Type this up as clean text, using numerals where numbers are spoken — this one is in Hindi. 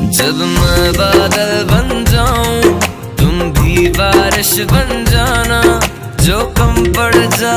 जब मैं बादल बन जाऊं तुम भी बारिश बन जाना, जो कम पड़ जाए